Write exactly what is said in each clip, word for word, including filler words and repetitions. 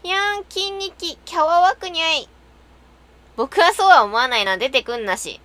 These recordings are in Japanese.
やん、筋肉、キャワワクにゃい。僕はそうは思わないな、出てくんなし。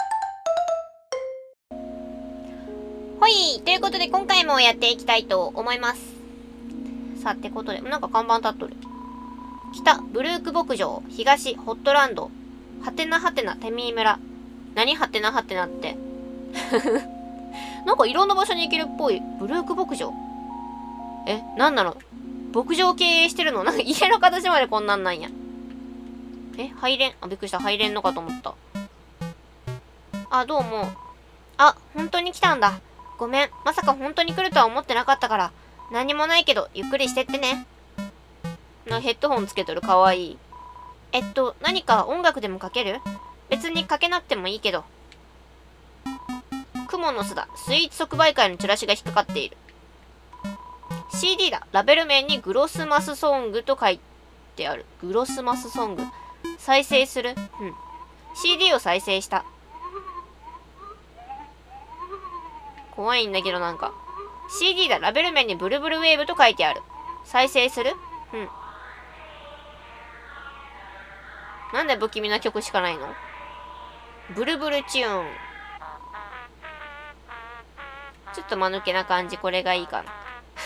ほい、ということで今回もやっていきたいと思います。さあ、ってことで、なんか看板立っとる。北、ブルーク牧場、東、ホットランド、はてなはてな、テミー村。何はてなはてなって。なんかいろんな場所に行けるっぽい。ブルーク牧場。え、なんなの？牧場経営してるの？なんか家の形までこんなんなんや。え、入れん？あ、びっくりした。入れんのかと思った。あ、どうも。あ、本当に来たんだ。ごめん。まさか本当に来るとは思ってなかったから。何もないけど、ゆっくりしてってね。な、ヘッドホンつけとる。かわいい。えっと、何か音楽でもかける？別にかけなくてもいいけど。クモの巣だ。スイーツ即売会のチラシが引っかかっている。シーディー だ。ラベル面にグロスマスソングと書いてある。グロスマスソング。再生する。うん。シーディー を再生した。怖いんだけどなんか。シーディー だ。ラベル面にブルブルウェーブと書いてある。再生する。うん。なんで不気味な曲しかないの？ブルブルチューン。ちょっと間抜けな感じ。これがいいかな。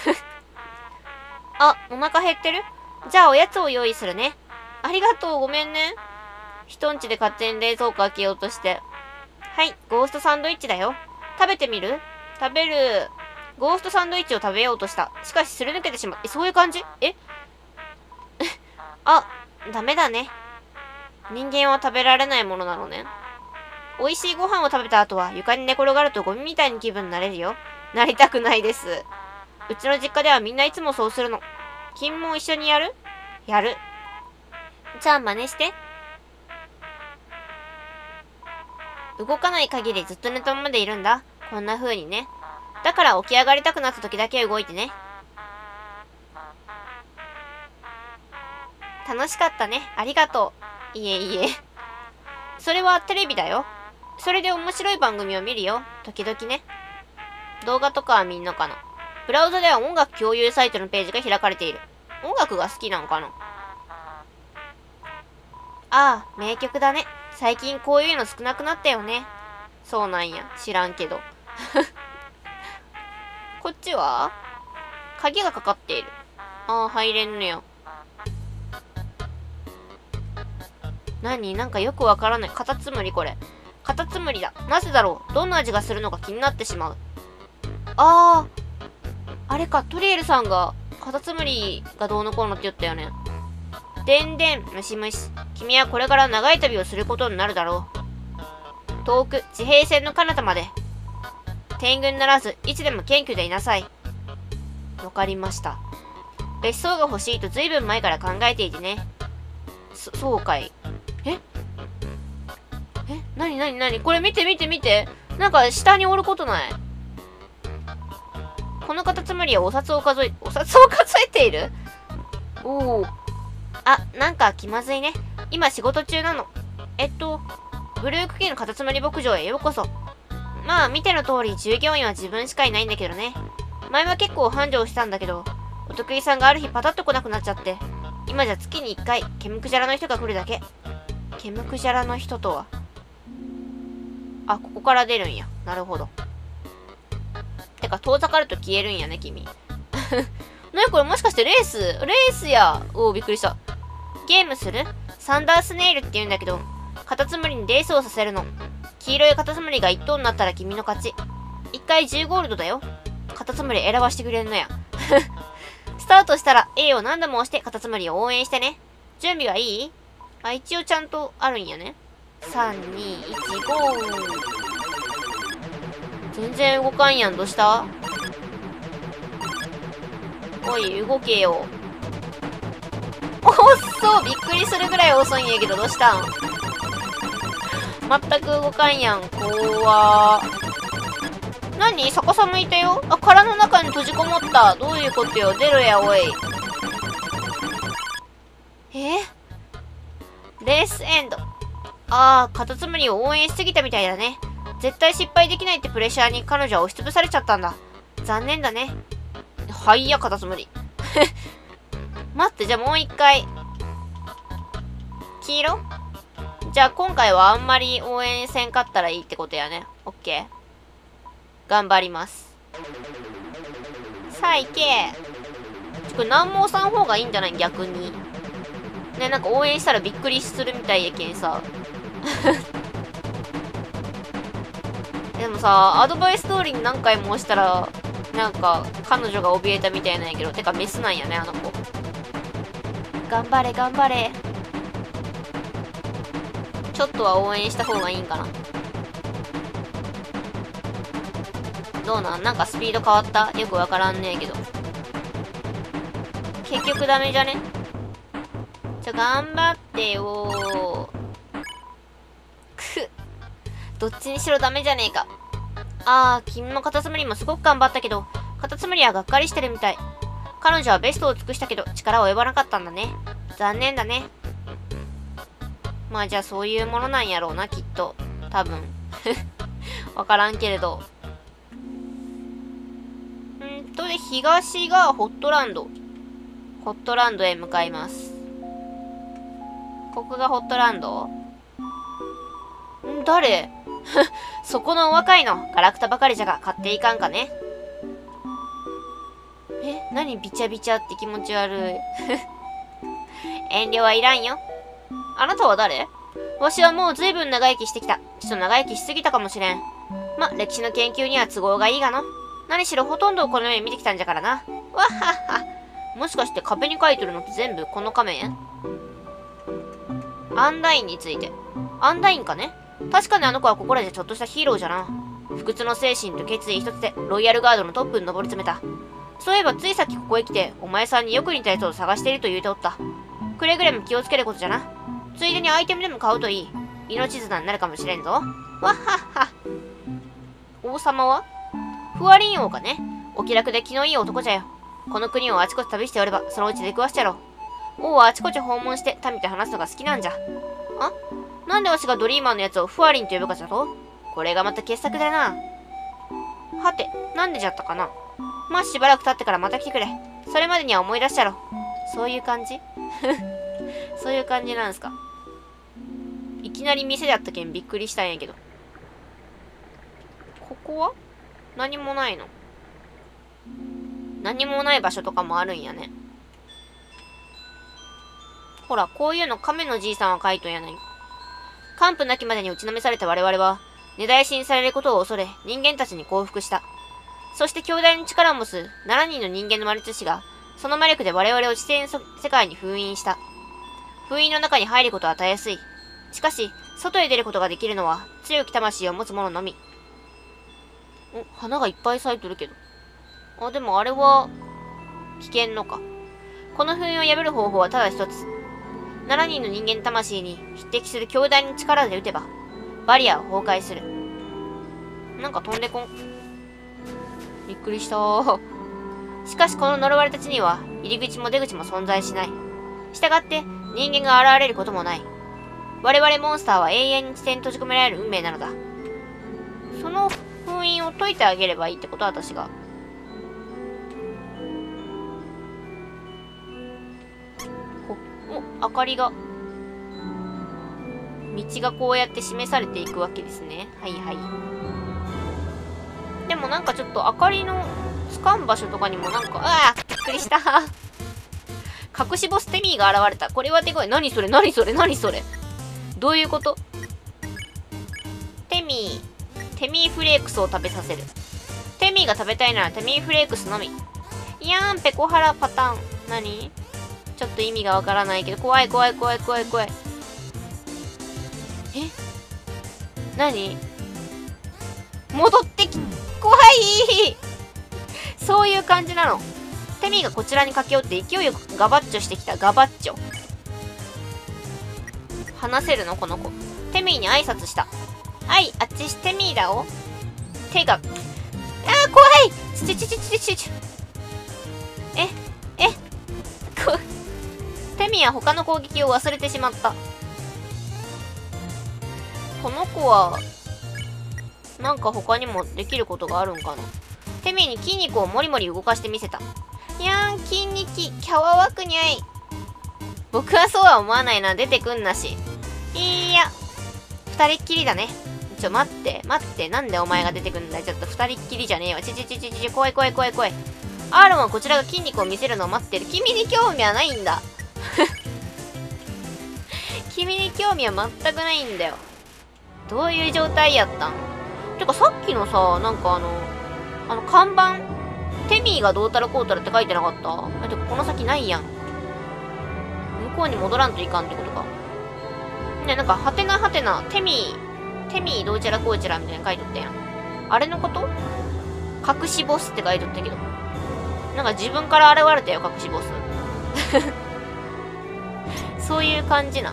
あ、お腹減ってる？じゃあおやつを用意するね。ありがとう、ごめんね。人んちで勝手に冷蔵庫開けようとして。はい、ゴーストサンドイッチだよ。食べてみる？食べる。ゴーストサンドイッチを食べようとした。しかしすり抜けてしまう。え、そういう感じ？えあ、ダメだね。人間は食べられないものなのね。美味しいご飯を食べた後は床に寝転がるとゴミみたいに気分になれるよ。なりたくないです。うちの実家ではみんないつもそうするの。君も一緒にやる？やる。じゃあ真似して。動かない限りずっと寝たままでいるんだ。こんな風にね。だから起き上がりたくなった時だけ動いてね。楽しかったね。ありがとう。いえいえ。それはテレビだよ。それで面白い番組を見るよ。時々ね。動画とかは見んのかな。ブラウザでは音楽共有サイトのページが開かれている。音楽が好きなのかな。ああ、名曲だね。最近こういうの少なくなったよね。そうなんや。知らんけど。こっちは鍵がかかっている。ああ、入れんのよ。何？なんかよくわからない。カタツムリこれ。カタツムリだ。なぜだろう？どんな味がするのか気になってしまう。ああ、あれか、トリエルさんが、カタツムリがどうのこうのって言ったよね。でんでん、むしむし。君はこれから長い旅をすることになるだろう。遠く、地平線の彼方まで。天狗にならず、いつでも謙虚でいなさい。わかりました。別荘が欲しいとずいぶん前から考えていてね。そ、そうかい。ええ、なになになにこれ見て見て見て。なんか下におることない？このカタツムリはお札を数え、お札を数えている？おお。あ、なんか気まずいね。今仕事中なの。えっと、ブルーク家のカタツムリ牧場へようこそ。まあ見ての通り従業員は自分しかいないんだけどね。前は結構繁盛したんだけど、お得意さんがある日パタッと来なくなっちゃって、今じゃ月にいっかい、ケムクジャラの人が来るだけ。ケムクジャラの人とは。あ、ここから出るんや。なるほど。てか、遠ざかると消えるんやね、君。なにこれもしかしてレース？レースや。おお、びっくりした。ゲームする？サンダースネイルって言うんだけど、カタツムリにレースをさせるの。黄色いカタツムリがいっ頭になったら君の勝ち。いっかいじゅうゴールドだよ。カタツムリ選ばしてくれるのや。スタートしたら A を何度も押してカタツムリを応援してね。準備はいい？あ、一応ちゃんとあるんやね。さん、に、いち、ゴー。全然動かんやん。どうした？おい、動けよ。おっそ、びっくりするぐらい遅いんやけど、どうしたん？全く動かんやん。怖ー。何？逆さ向いたよ。あ、殻の中に閉じこもった。どういうことよ。出ろや、おい。え？レースエンド。あー、カタツムリを応援しすぎたみたいだね。絶対失敗できないってプレッシャーに彼女は押しつぶされちゃったんだ。残念だね。はいや、カタツムリ。 待って、じゃあもう一回。黄色？じゃあ今回はあんまり応援せんかったらいいってことやね。オッケー。頑張ります。さあ行け。これ南毛さん方がいいんじゃない？逆に。ね、なんか応援したらびっくりするみたいやけんさ。でもさ、アドバイス通りに何回も押したら、なんか、彼女が怯えたみたいなんやけど、てかメスなんやね、あの子。頑張れ、頑張れ。ちょっとは応援した方がいいんかな。どうなん？なんかスピード変わった？よくわからんねえけど。結局ダメじゃね？ちょ、頑張ってよー。くどっちにしろダメじゃねえか。あー、君のカタツムリもすごく頑張ったけど、カタツムリはがっかりしてるみたい。彼女はベストを尽くしたけど、力及ばなかったんだね。残念だね。まあじゃあそういうものなんやろうな、きっと。多分。わからんけれど。んとで、東がホットランド。ホットランドへ向かいます。ここがホットランド？ん誰？そこのお若いの、ガラクタばかりじゃが買っていかんかね。え、何ビチャビチャって気持ち悪い。遠慮はいらんよ。あなたは誰？わしはもうずいぶん長生きしてきた。ちょっと長生きしすぎたかもしれん。ま、歴史の研究には都合がいいがの。何しろほとんどをこの目見てきたんじゃからな。わっはっは。もしかして壁に書いてるのって全部この仮面？アンダインについて。アンダインかね？確かにあの子はここらでちょっとしたヒーローじゃな。不屈の精神と決意一つでロイヤルガードのトップに上り詰めた。そういえばついさっきここへ来てお前さんによく似たやつを探していると言うておった。くれぐれも気をつけることじゃな。ついでにアイテムでも買うといい。命綱になるかもしれんぞ。わっはっは。王様はフワリン王かね。お気楽で気のいい男じゃよ。この国をあちこち旅しておればそのうち出くわしちゃろう。王はあちこち訪問して民と話すのが好きなんじゃ。あ？なんでわしがドリーマーのやつをフワリンと呼ぶかじゃと？これがまた傑作だな。はて、なんでじゃったかな。まあしばらく経ってからまた来てくれ。それまでには思い出したろ。そういう感じ？そういう感じなんすか。いきなり店だったけんびっくりしたんやけど。ここは何もないの？何もない場所とかもあるんやね。ほら、こういうの亀のじいさんは書いとんやない。完膚なきまでに打ちのめされた我々は、根絶やしにされることを恐れ、人間たちに降伏した。そして強大な力を持つななにんの人間の魔術師が、その魔力で我々を知性の世界に封印した。封印の中に入ることはたやすい。しかし、外へ出ることができるのは、強き魂を持つ者のみ。お、花がいっぱい咲いてるけど。あ、でもあれは、危険のか。この封印を破る方法はただ一つ。ななにんの人間魂に匹敵する強大な力で撃てば、バリアを崩壊する。なんか飛んでこん。びっくりしたー。しかしこの呪われた地には、入り口も出口も存在しない。したがって、人間が現れることもない。我々モンスターは永遠に地底に閉じ込められる運命なのだ。その封印を解いてあげればいいってこと？私が。お、明かりが。道がこうやって示されていくわけですね。はいはい。でもなんかちょっと明かりのつかん場所とかにもなんか、ああびっくりした。隠しボステミーが現れた。これはでかい。何それ何それ何それどういうこと？テミー。テミーフレークスを食べさせる。テミーが食べたいならテミーフレークスのみ。いやーん、ペコハラパターン。何？ちょっと意味がわからないけど、怖い怖い怖い怖い怖い。え？何？戻ってき、怖いそういう感じなの。テミーがこちらに駆け寄って勢いよくガバッチョしてきた。ガバッチョ。話せるのこの子。テミーに挨拶した。はい、あっちテミーだお。手が、あー怖いちちちちちちち。え、え、こ、テミーは他の攻撃を忘れてしまった。この子は、なんか他にもできることがあるんかな。テミーに筋肉をもりもり動かしてみせた。 やん、筋肉、キャワワクニャイ。僕はそうは思わないな、出てくんなし。いや、二人っきりだね。ちょ、待って、待って、なんでお前が出てくんだよ。ちょっと二人っきりじゃねえわ。ちちちちちち、怖い怖い怖い怖い。アーロンはこちらが筋肉を見せるのを待ってる。君に興味はないんだ。君に興味は全くないんだよ。どういう状態やったん？てかさっきのさ、なんかあの、あの看板、テミーがどうたらこうたらって書いてなかった？え、てかこの先ないやん。向こうに戻らんといかんってことか。ね、なんか、はてなはてな、テミー、テミーどうちゃらこうちゃらみたいな書いとったやん。あれのこと？隠しボスって書いとったけど。なんか自分から現れたよ、隠しボス。そういう感じな。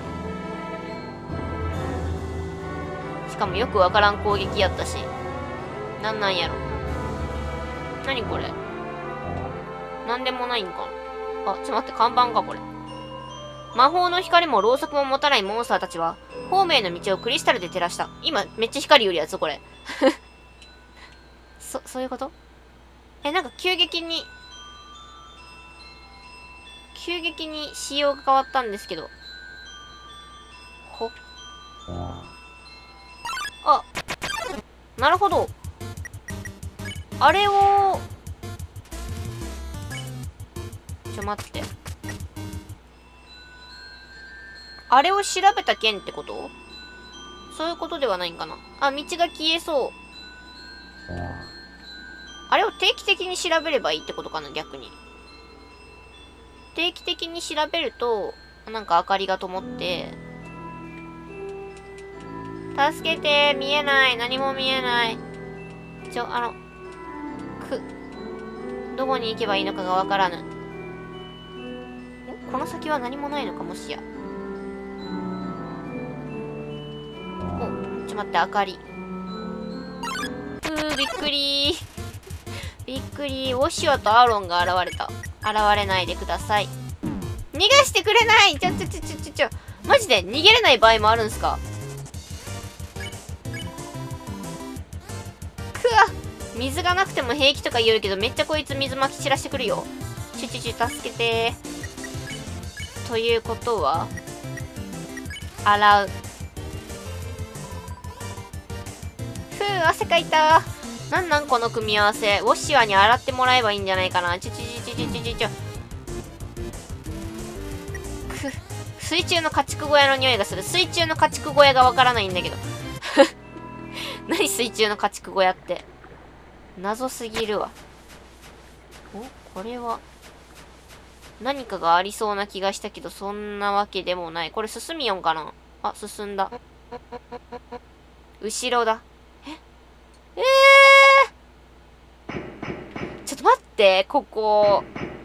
しかもよくわからん攻撃やったし。なんなんやろ。なにこれ。なんでもないんかな。あ、ちょっと待って、看板か、これ。魔法の光もろうそくも持たないモンスターたちは、ホームへの道をクリスタルで照らした。今、めっちゃ光売るやつ、これ。そ、そういうこと？え、なんか急激に、急激に仕様が変わったんですけど。ほ。あ、なるほど。あれを、ちょ、待って。あれを調べた件ってこと？そういうことではないんかな。あ、道が消えそう。あれを定期的に調べればいいってことかな、逆に。定期的に調べると、なんか明かりが灯って、助けて、見えない。何も見えない。ちょ、あの、く、どこに行けばいいのかがわからぬ。この先は何もないのか、もしや。お、ちょ待って、明かり。うー、びっくりー。びっくりー。ウォシュアとアーロンが現れた。現れないでください。逃がしてくれない。ちょちょちょちょちょちょ。マジで逃げれない場合もあるんすか？くわ、水がなくても平気とか言うけど、めっちゃこいつ水まき散らしてくるよ。ちょちょちょ、助けてー。ということは、洗う。ふう、汗かいたー。なんなんこの組み合わせ。ウォッシュアに洗ってもらえばいいんじゃないかな。ちょちょちょちょちょちょちょ。く、水中の家畜小屋の匂いがする。水中の家畜小屋がわからないんだけど。何水中の家畜小屋って。謎すぎるわ。お、これは。何かがありそうな気がしたけど、そんなわけでもない。これ進みよんかな？あ、進んだ。後ろだ。ええー、ちょっと待って、ここ。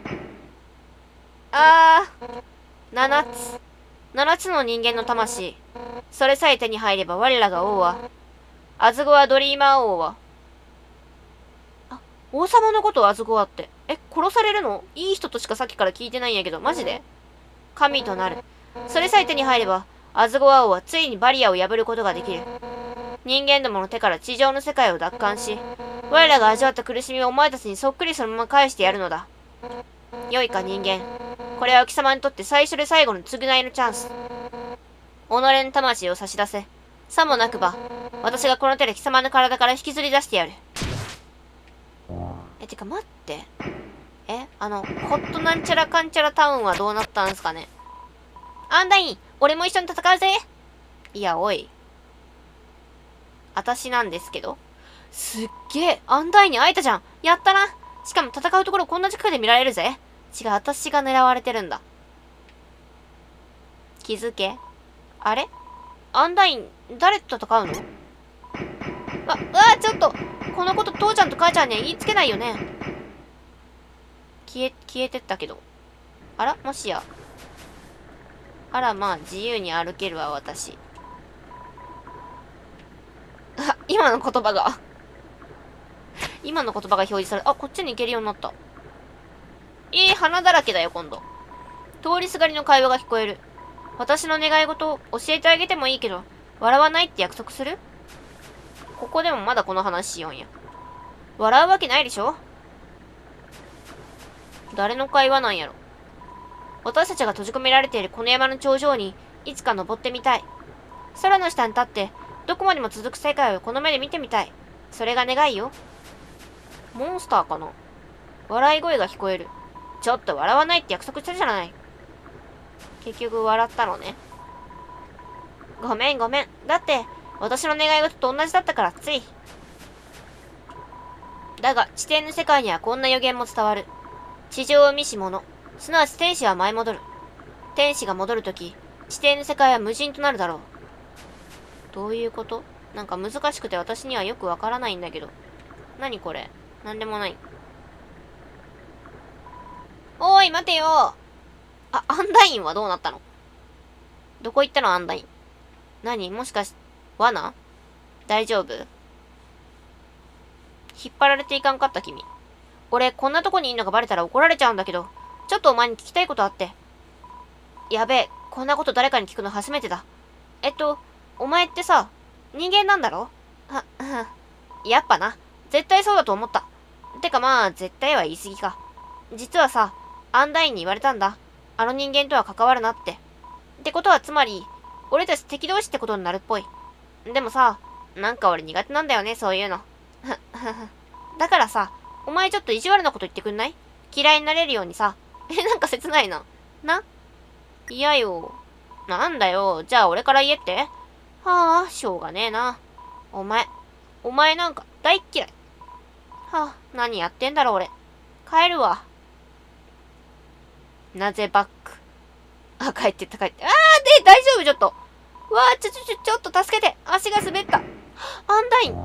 あー。七つ。七つの人間の魂。それさえ手に入れば我らが王は。アズゴアドリーマー王は。あ、王様のことをアズゴアって。え、殺されるの？いい人としかさっきから聞いてないんやけど、マジで？神となる。それさえ手に入れば、アズゴア王はついにバリアを破ることができる。人間どもの手から地上の世界を奪還し、我らが味わった苦しみをお前たちにそっくりそのまま返してやるのだ。良いか人間。これは貴様にとって最初で最後の償いのチャンス。己の魂を差し出せ。さもなくば、私がこの手で貴様の体から引きずり出してやる。え、てか待って。え、あの、ホットなんちゃらかんちゃらタウンはどうなったんすかね。アンダイン、俺も一緒に戦うぜ。いや、おい。私なんですけど。すっげえ、アンダインに会えたじゃん。やったな。しかも戦うところこんな近くで見られるぜ。違う、私が狙われてるんだ。気づけ。あれ？アンダイン、誰と戦うの？あ、うわ、ちょっと、このこと父ちゃんと母ちゃんには言いつけないよね。消え、消えてったけど。あら、もしや。あら、まあ、自由に歩けるわ、私。あ、今の言葉が。今の言葉が表示され、あ、こっちに行けるようになった。えー、花だらけだよ、今度。通りすがりの会話が聞こえる。私の願い事を教えてあげてもいいけど、笑わないって約束する？ここでもまだこの話しようんや。笑うわけないでしょ？ 誰の会話なんやろ。私たちが閉じ込められているこの山の頂上に、いつか登ってみたい。空の下に立って、どこまでも続く世界をこの目で見てみたい。それが願いよ。モンスターかな。笑い声が聞こえる。ちょっと笑わないって約束したじゃない。結局笑ったのね。ごめんごめん。だって、私の願い事と同じだったからつい。だが、地底の世界にはこんな予言も伝わる。地上を見し者、すなわち天使は舞い戻る。天使が戻るとき、地底の世界は無人となるだろう。どういうこと？なんか難しくて私にはよくわからないんだけど。何これ？なんでもない。おーい、待てよ。あ、アンダインはどうなったの？どこ行ったのアンダイン。何？もしかし、罠？大丈夫？引っ張られていかんかった君。俺、こんなとこにいんのがバレたら怒られちゃうんだけど、ちょっとお前に聞きたいことあって。やべえ、こんなこと誰かに聞くの初めてだ。えっと、お前ってさ、人間なんだろ？は、は、やっぱな。絶対そうだと思った。てかまあ、絶対は言い過ぎか。実はさ、アンダインに言われたんだ。あの人間とは関わるなって。ってことはつまり、俺たち敵同士ってことになるっぽい。でもさ、なんか俺苦手なんだよね、そういうの。だからさ、お前ちょっと意地悪なこと言ってくんない？嫌いになれるようにさ。え、なんか切ないな。な？嫌よ。なんだよ。じゃあ俺から言えって？はあ、しょうがねえな。お前、お前なんか大っ嫌い。はあ、何やってんだろ俺。帰るわ。なぜバック。あ、帰ってった帰って。あーで、大丈夫ちょっと。わー、ちょちょちょ、ちょっと助けて。足が滑った。アンダイン。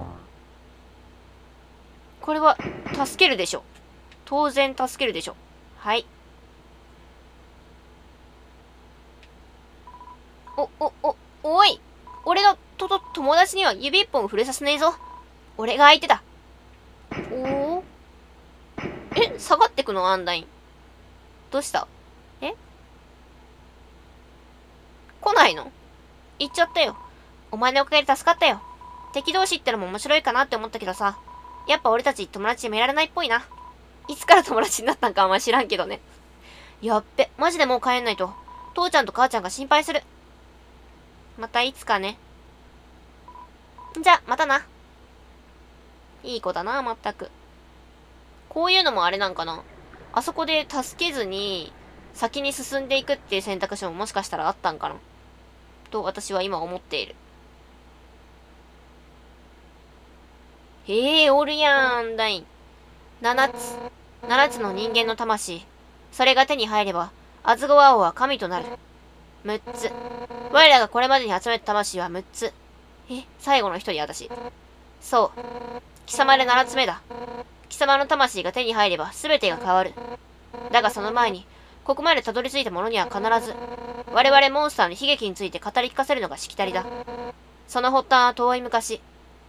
これは、助けるでしょ。当然助けるでしょ。はい。お、お、お、おい。俺の、と、と、友達には指一本触れさせねえぞ。俺が相手だ。おお。え、下がってくのアンダイン。どうした？え？来ないの？行っちゃったよ。お前のおかげで助かったよ。敵同士ってのも面白いかなって思ったけどさ。やっぱ俺たち友達でもいられないっぽいな。いつから友達になったんかあんま知らんけどね。やっべ、マジでもう帰んないと。父ちゃんと母ちゃんが心配する。またいつかね。じゃ、またな。いい子だな、まったく。こういうのもあれなんかな。あそこで助けずに、先に進んでいくっていう選択肢ももしかしたらあったんかな。と私は今思っている。へえ、おるやん、ダイン。七つ。七つの人間の魂。それが手に入れば、アズゴア王は神となる。六つ。我らがこれまでに集めた魂は六つ。え、最後の一人私。そう。貴様で七つ目だ。貴様の魂が手に入れば全てが変わる。だがその前に、ここまでたどり着いた者には必ず、我々モンスターの悲劇について語り聞かせるのがしきたりだ。その発端は遠い昔。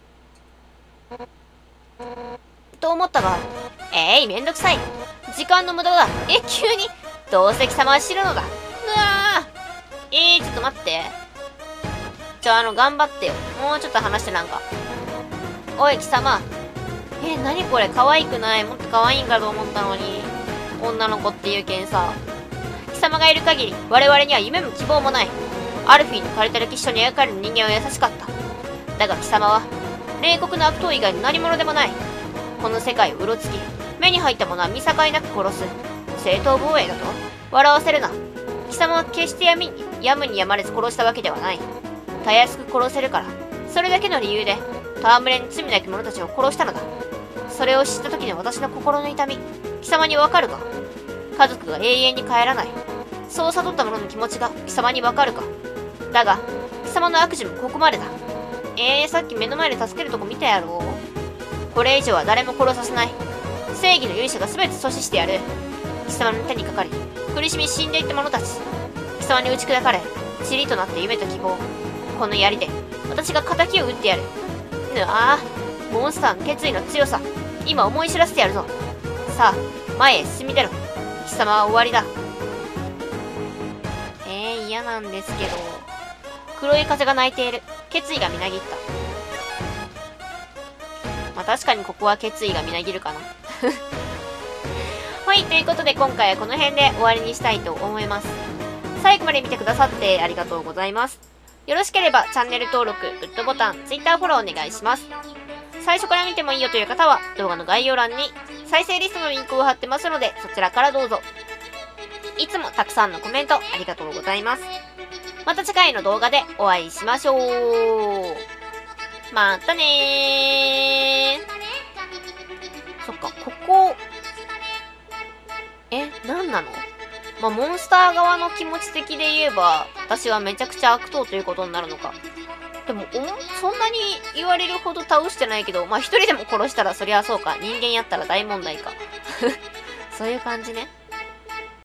と思ったが、えい、めんどくさい。時間の無駄だ。え、急にどうせ貴様は知るのだ。うわー。えー、ちょっと待って。ちょ、あの、頑張ってよ。もうちょっと話してなんか。おい、貴様。え、なにこれ、可愛くない？もっと可愛いんかと思ったのに。女の子っていうけんさ。貴様がいる限り、我々には夢も希望もない。アルフィーの借りた歴史書に描かれる人間は優しかった。だが貴様は、冷酷な悪党以外の何者でもない。この世界をうろつき、目に入った者は見境なく殺す。正当防衛だと？笑わせるな。貴様は決して闇に、やむにやまれず殺したわけではない。たやすく殺せるから。それだけの理由で、戯れに罪なき者たちを殺したのだ。それを知った時の私の心の痛み、貴様にわかるか？家族が永遠に帰らない。そう悟った者の気持ちが貴様にわかるか？だが、貴様の悪事もここまでだ。えー、さっき目の前で助けるとこ見たやろ。これ以上は誰も殺させない。正義の勇者が全て阻止してやる。貴様の手にかかり、苦しみ死んでいった者たち。貴様に打ち砕かれ、塵となって夢と希望。この槍で、私が仇を撃ってやる。ぬああ、モンスターの決意の強さ、今思い知らせてやるぞ。さあ、前へ進み出ろ。貴様は終わりだ。えー、嫌なんですけど。黒い風が鳴いている。決意がみなぎった。まあ確かにここは決意がみなぎるかな。はい、ということで今回はこの辺で終わりにしたいと思います。最後まで見てくださってありがとうございます。よろしければチャンネル登録、グッドボタン、Twitter フォローお願いします。最初から見てもいいよという方は動画の概要欄に再生リストのリンクを貼ってますのでそちらからどうぞ。いつもたくさんのコメントありがとうございます。また次回の動画でお会いしましょう。またねー。そっか、ここ、え、なんなの？まあ、モンスター側の気持ち的で言えば、私はめちゃくちゃ悪党ということになるのか。でも、おそんなに言われるほど倒してないけど、まあ、一人でも殺したらそりゃそうか。人間やったら大問題か。そういう感じね。